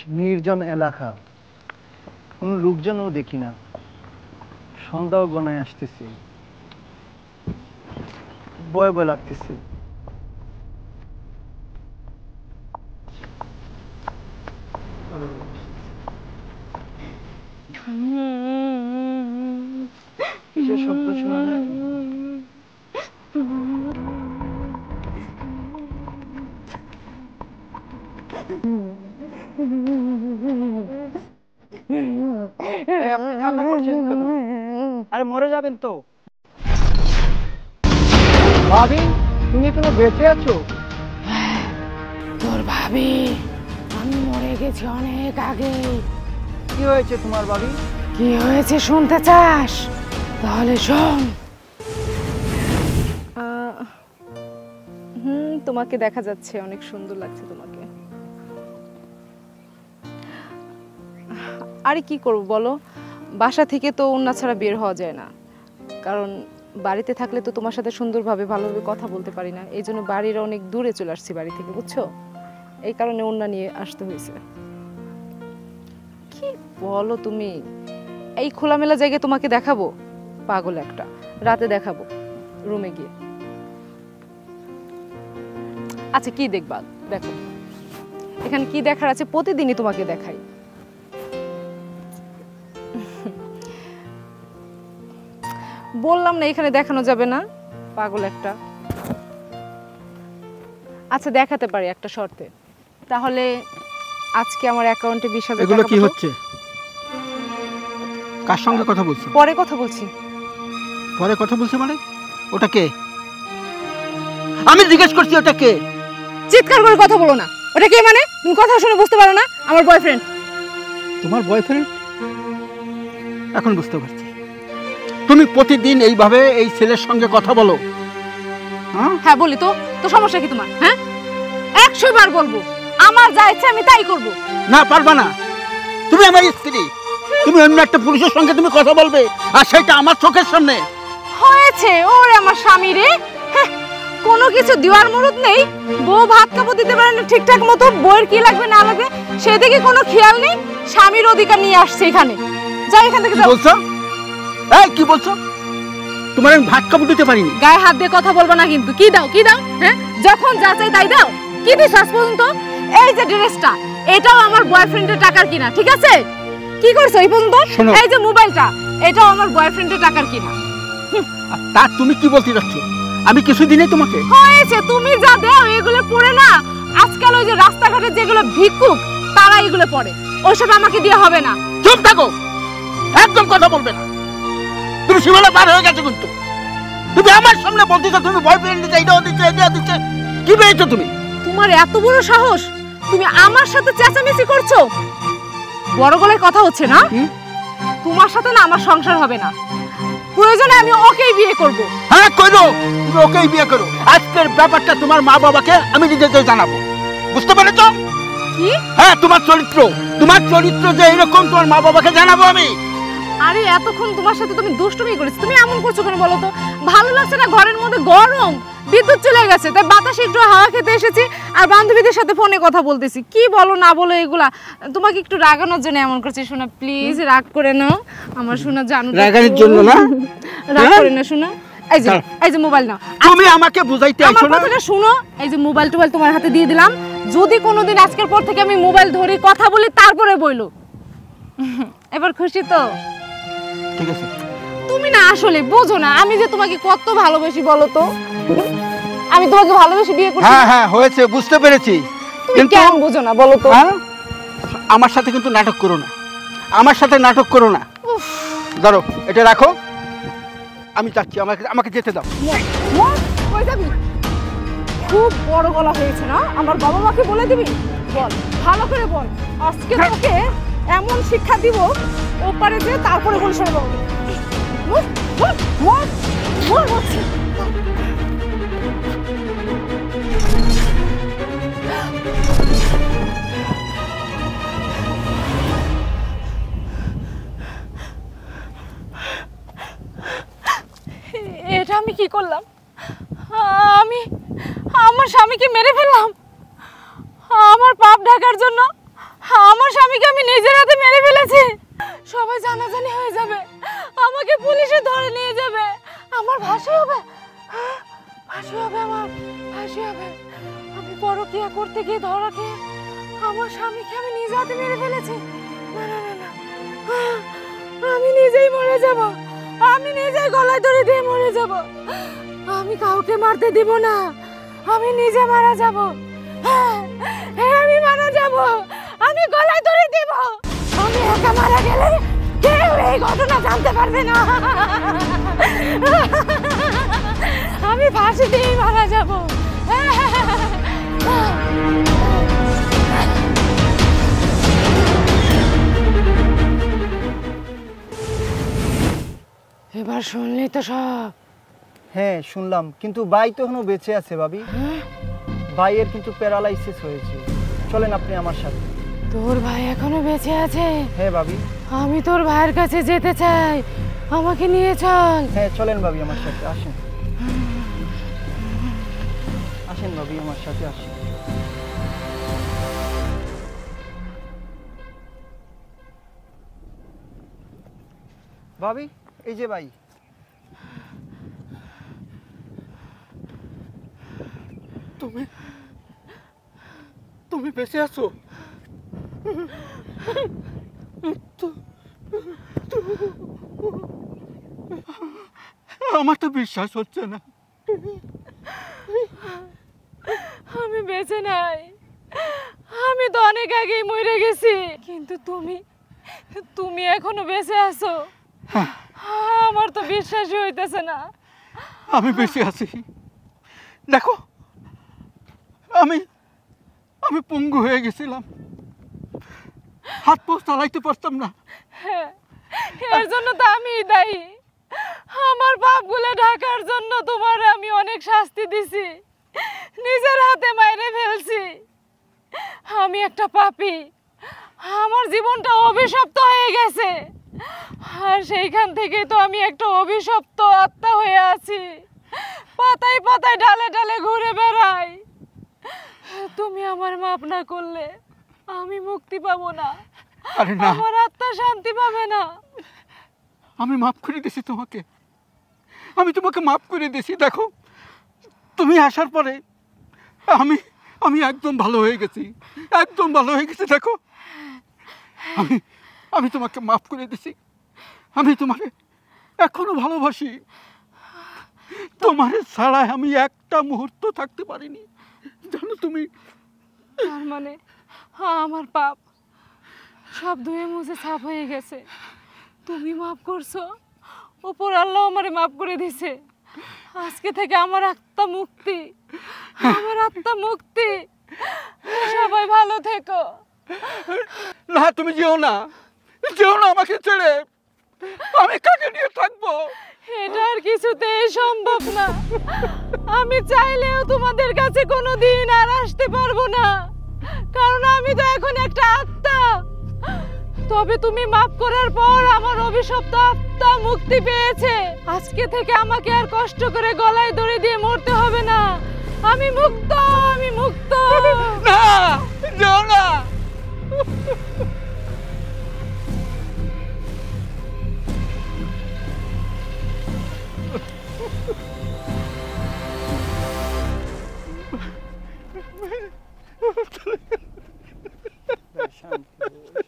নির্জন এলাকা, কোন লোকজনও দেখি না, সন্ধ্যাও গনায় আসতেছি, ভয় ভয় লাগতেছে। কিসের শব্দ শোনা যায়? আরে মরে যাবেন তো। ভাবি, তুমি এখনো বেঁচে আছো? তোর ভাবি আমি মরে গেছি অনেক আগে। কি হয়েছে তোমার ভাবি? কি হয়েছে শুনতে চাস? তাহলে শোন। তোমাকে দেখা যাচ্ছে, অনেক সুন্দর লাগছে তোমাকে। আরে কি করব বলো, বাসা থেকে তো ওন্না ছাড়া বের হওয়া যায় না, কারণ বাড়িতে থাকলে তো তোমার সাথে সুন্দরভাবে ভালোভাবে কথা বলতে পারি না, এই জন্য বাড়ির অনেক দূরে চলে আসছি বাড়ি থেকে, বুঝছো? এই কারণে ওন্না নিয়ে আসতে হয়েছে। কি বলো তুমি? এই খোলামেলা জায়গায় তোমাকে দেখাবো? পাগল একটা, রাতে দেখাবো রুমে গিয়ে। আচ্ছা কি দেখবা, দেখো এখানে কি দেখার আছে, প্রতিদিনই তোমাকে দেখাই। বললাম না এখানে দেখানো যাবে না, পাগল একটা। আচ্ছা দেখাতে পারি একটা শর্তে। তাহলে আজকে আমার অ্যাকাউন্টে 20,000 টাকা। এগুলো কি হচ্ছে? কার সঙ্গে কথা বলছো? পরে কথা বলছি। পরে কথা বলছো মানে? ওটা কে? আমি জিজ্ঞেস করছি ওটা কে? চিৎকার করে কথা বলো না। ওটা কে মানে? তুমি কথা শুনে বুঝতে পারো না? আমার বয়ফ্রেন্ড। তোমার বয়ফ্রেন্ড? এখন বুঝতে পারছি। তুমি প্রতিদিন এইভাবে এই ছেলের সঙ্গে কথা বলো? হ্যাঁ বলি তো। তো সমস্যা কি তোমার? হ্যাঁ 100 বার বলবো, আমার যা ইচ্ছা আমি তাই করব। না পারবা না, তুমি আমার স্ত্রী, তুমি অন্য একটা পুরুষের সঙ্গে তুমি কথা বলবে, আর সেটা আমার চোখের সামনে। হয়েছে ওরে আমার স্বামী রে, কোনো কিছু দেওয়ার মুরুদ নেই, বউ ভাত কাপড় দিতে পারে না ঠিকঠাক মতো, বউয়ের কি লাগবে না লাগবে সেদিকে কোনো খেয়াল নেই, স্বামীর অধিকার নিয়ে আসছে এখানে। যাই এখান থেকে যাও। বলছো? এই কি বলছো? তোমার আমি ভাত কাপড় দিতে পারিনি। গায়ে হাত দিয়ে কথা বলবো না কিন্তু। কি দাও কি দাও? হ্যাঁ যখন যা চাই তাই দাও। কি দিছ আজ পর্যন্ত? এই যে ড্রেসটা, এটাও আমার বয়ফ্রেন্ডের টাকার কিনা, ঠিক আছে? কি করছো এই পর্যন্ত? এই যে মোবাইলটা, এটাও আমার বয়ফ্রেন্ডের টাকার কিনা। তা তুমি কি বলতে যাচ্ছ? আমি কিছু দিনে তোমাকে হয়েছে, তুমি যা দাও এগুলো পড়ে না, আজকাল ওই যে রাস্তাঘাটে যেগুলো ভিক্ষুক তারা এগুলো পড়ে, ওইসব আমাকে দিয়ে হবে না। চুপ থাকো, একদম কথা বলবে না। তুমি সীমানা পার হয়ে গেছো কিন্তু। তুমি আমার সামনে বলতেছো তুমি বয়ফ্রেন্ড দিতে, এইটাও দিচ্ছে এটা দিচ্ছে, কি পেয়েছো তুমি? তোমার এত বড় সাহস, তুমি আমার সাথে চেঁচামেচি করছো? বড় গলায় কথা হচ্ছে না? তোমার সাথে না আমার সংসার হবে না, প্রয়োজনে আমি ওকেই বিয়ে করব। হ্যাঁ করো, তুমি ওকেই বিয়ে করো। আজকের ব্যাপারটা তোমার মা বাবাকে আমি নিজেকে জানাবো, বুঝতে পেরেছো? কি? হ্যাঁ তোমার চরিত্র যে এরকম তোমার মা বাবাকে জানাবো আমি। আরে এতক্ষণ তোমার সাথে তুমি দুষ্টুমি করেছি, তুমি এমন করছো কেন বলো তো? ভালো লাগছে না, ঘরের মধ্যে গরম, বিদ্যুৎ চলে গেছে, তাই বাতাসে একটু হাওয়া খেতে এসেছি আর বান্ধবীদের সাথে ফোনে কথা বলতেছি। কি বলো না বলো এগুলা, তোমাকে একটু রাগানোর জন্য এমন করছি। শোনা প্লিজ, রাগ করে নাও আমার শোনা, জানো রাগানোর জন্য না, রাগ করে না শোনা। এই যে মোবাইল নাও, তুমি আমাকে বুঝাইতে আইছো না? আমার কথাটা শুনো, এই যে মোবাইল তোমার হাতে দিয়ে দিলাম, যদি কোনোদিন আজকের পর থেকে আমি মোবাইল ধরি কথা বলি তারপরে বইলো। এবার খুশি তো? ঠিক আছে। তুমি না আসলে বোঝো না আমি যে তোমাকে কত ভালোবাসি, বলো তো? আমি তোমাকে ভালোবেসে বিয়ে করছি। হ্যাঁ হ্যাঁ হয়েছে, বুঝতে পেরেছি, কিন্তু কেন বোঝো না বলো তো? আমার সাথে কিন্তু নাটক করো না, আমার সাথে নাটক করো না। ধরো এটা রাখো, আমি যাচ্ছি, আমাকে যেতে দাও। কই যাবি? খুব বড় গলা হয়েছে না, আমার বাবা মাকে বলে দিবি? বল, ভালো করে বল, আজকে তোকে এমন শিক্ষা দিব ওপারে যে তারপরে বল শুনবো। এটা আমি কি করলাম? আমি আমার স্বামীকে মেরে ফেললাম। আমার পাপ ঢাকার জন্য আমার স্বামীকে আমি নিজের হাতে মেরে ফেলেছি। সবাই জানাজানি হয়ে যাবে, আমাকে পুলিশে ধরে নিয়ে যাবে, আমার ফাঁসি হবে, ফাঁসি হবে, আমার ফাঁসি হবে। আমি পরকীয়া করতে গিয়ে ধরা খেয়ে আমার স্বামীকে আমি নিজে হাতে মেরে ফেলেছি। না না না না, আমি নিজেই মরে যাব, আমি নিজেই গলায় দড়ি দিয়ে মরে যাব। আমি কাউকে মারতে দিব না, আমি নিজে মারা যাব। হ্যাঁ, আমি মারা যাব, আমি গলায় দড়ি দিব। আমি একা মারা গেলে কেউ এই ঘটনা জানতে পারবে না। আমি ফাঁসি দিয়েই মারা যাব। এবার শুনলি তো সব? হ্যাঁ শুনলাম, কিন্তু ভাই তো এখনো বেঁচে আছে ভাবি। ভাইয়ের কিন্তু প্যারালাইসিস হয়েছে। চলেন আপনি আমার সাথে। তোর ভাই এখনো বেঁচে আছে? হ্যাঁ ভাবি। আমি তোর ভাইয়ের কাছে যেতে চাই, আমাকে নিয়ে চল। হ্যাঁ চলেন ভাবি আমার সাথে, আসেন আসেন ভাবি আমার সাথে আসেন। ভাবি এই যে ভাই। তুমি তুমি বেঁচে আছো? আমার তো বিশ্বাস হচ্ছে না। আমি বেঁচে নাই, আমি তো অনেক আগেই মরে গেছি, কিন্তু তুমি তুমি এখনো বেঁচে আছো। আমার তো বিশ্বাসই হইতেছে না। আমি বেঁচে আছি। দেখো, আমি আমি পঙ্গু হয়ে গেছিলাম, হাত পা চালাইতে পারতাম না। হ্যাঁ, এর জন্য তো আমিই দায়ী। আমার পাপগুলো ঢাকার জন্য তোমার আমি অনেক শাস্তি দিছি, নিজের হাতে মাইরে ফেলছি। আমি একটা পাপী, আমার জীবনটা অভিশপ্ত হয়ে গেছে, আর সেইখান থেকে তো আমি একটা অভিশপ্ত আত্মা হয়ে আছি, পাতায় পাতায় ডালে ডালে ঘুরে বেড়াই। তুমি আমার মাপ না করলে আমি মুক্তি পাবো না, আরে না, আমার আত্মা শান্তি পাবে না। আমি মাফ করে দিয়েছি তোমাকে, আমি তোমাকে মাফ করে দিয়েছি। দেখো, তুমি আসার পরে আমি আমি একদম ভালো হয়ে গেছি, একদম ভালো হয়ে গেছি। দেখো, আমি আমি তোমাকে মাফ করে দিয়েছি। আমি তোমাকে এখনো ভালোবাসি। তোমার ছাড়া আমি একটা মুহূর্ত থাকতে পারিনি, জানো তুমি? তার মানে আমার পাপ সব ধুয়ে মুছে সাফ হয়ে গেছে। তুমি মাফ করছো, উপর আল্লাহ আমারে মাফ করে দিছে। আজকে থেকে আমার আত্মা মুক্তি, আমার আত্মা মুক্তি। সবাই ভালো থেকো। না, তুমি যেও না, যেও না আমাকে ছেড়ে। আমি কাকে নিয়ে থাকবো? এটা আর কিছুতেই সম্ভব না। আমি চাইলেও তোমাদের কাছে কোনোদিন আর আসতে পারবো না, কারণ আমি তো এখন একটা আত্মা। তবে তুমি মাফ করার পর আমার অভিশপ্ত আত্মা মুক্তি পেয়েছে। আজকে থেকে আমাকে আর কষ্ট করে গলায় দড়ি দিয়ে মরতে হবে না। আমি মুক্ত, আমি মুক্ত। না, যেও না। শান্তি।